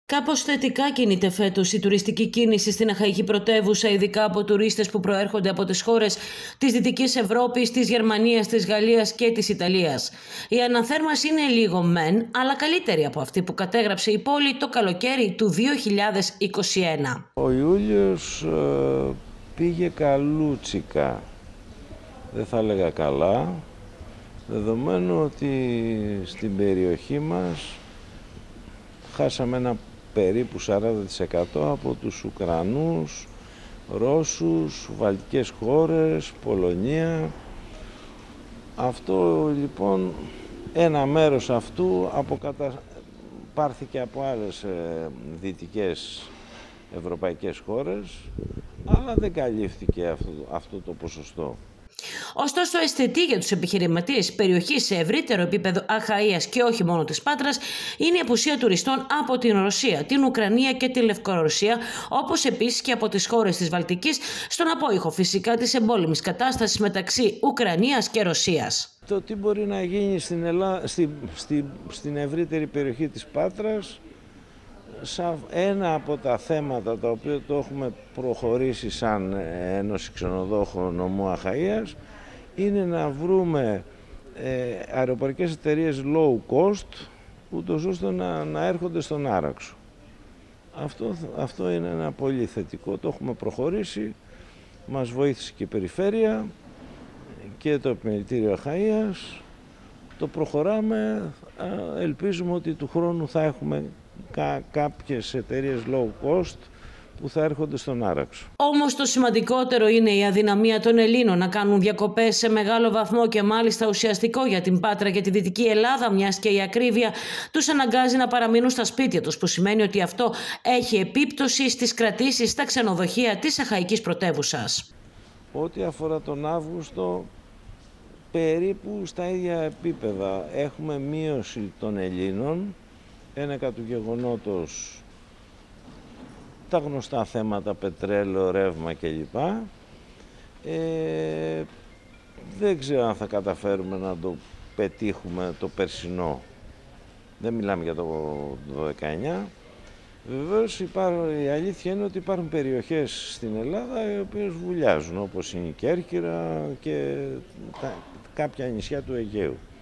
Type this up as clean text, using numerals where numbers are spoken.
Κάπως θετικά κινείται φέτος η τουριστική κίνηση στην Αχαϊκή πρωτεύουσα, ειδικά από τουρίστες που προέρχονται από τις χώρες της Δυτικής Ευρώπης, της Γερμανίας, της Γαλλίας και της Ιταλίας. Η αναθέρμανση είναι λίγο μεν, αλλά καλύτερη από αυτή που κατέγραψε η πόλη το καλοκαίρι του 2021. Ο Ιούλιος πήγε καλούτσικα, δεν θα έλεγα καλά, δεδομένου ότι στην περιοχή μας χάσαμε ένα περίπου 40% από τους Ουκρανούς, Ρώσους, Βαλτικές χώρες, Πολωνία. Αυτό λοιπόν, ένα μέρος αυτού πάρθηκε από άλλες δυτικές ευρωπαϊκές χώρες, αλλά δεν καλύφθηκε αυτό το ποσοστό. Ωστόσο, αισθητή για τους επιχειρηματίες περιοχής σε ευρύτερο επίπεδο Αχαΐας και όχι μόνο της Πάτρας είναι η απουσία τουριστών από την Ρωσία, την Ουκρανία και τη Λευκορωσία, όπως επίσης και από τις χώρες της Βαλτικής, στον απόϊχο φυσικά της εμπόλεμης κατάστασης μεταξύ Ουκρανίας και Ρωσίας. Το τι μπορεί να γίνει στην ευρύτερη περιοχή της Πάτρας, ένα από τα θέματα τα οποία το έχουμε προχωρήσει σαν Ένωση Ξενοδόχων Νομού Αχαΐας, είναι να βρούμε αεροπορικές εταιρείες low cost, ούτως ώστε να έρχονται στον Άραξο. Αυτό είναι ένα πολύ θετικό, το έχουμε προχωρήσει, μας βοήθησε και η Περιφέρεια και το Επιμελητήριο Αχαΐας, το προχωράμε, ελπίζουμε ότι του χρόνου θα έχουμε κάποιες εταιρείες low cost που θα έρχονται στον Άραξο. Όμως το σημαντικότερο είναι η αδυναμία των Ελλήνων να κάνουν διακοπές σε μεγάλο βαθμό και μάλιστα ουσιαστικό για την Πάτρα και τη Δυτική Ελλάδα, μιας και η ακρίβεια τους αναγκάζει να παραμείνουν στα σπίτια τους, που σημαίνει ότι αυτό έχει επίπτωση στις κρατήσεις στα ξενοδοχεία της Αχαϊκής πρωτεύουσας. Ό,τι αφορά τον Αύγουστο, περίπου στα ίδια επίπεδα έχουμε μείωση των Ελλήνων, ένεκα του γεγονότος τα γνωστά θέματα πετρέλαιο, ρεύμα κλπ. Δεν ξέρω αν θα καταφέρουμε να το πετύχουμε το περσινό. Δεν μιλάμε για το 19. Βεβαίως η αλήθεια είναι ότι υπάρχουν περιοχές στην Ελλάδα οι οποίες βουλιάζουν, όπως είναι η Κέρκυρα και κάποια νησιά του Αιγαίου.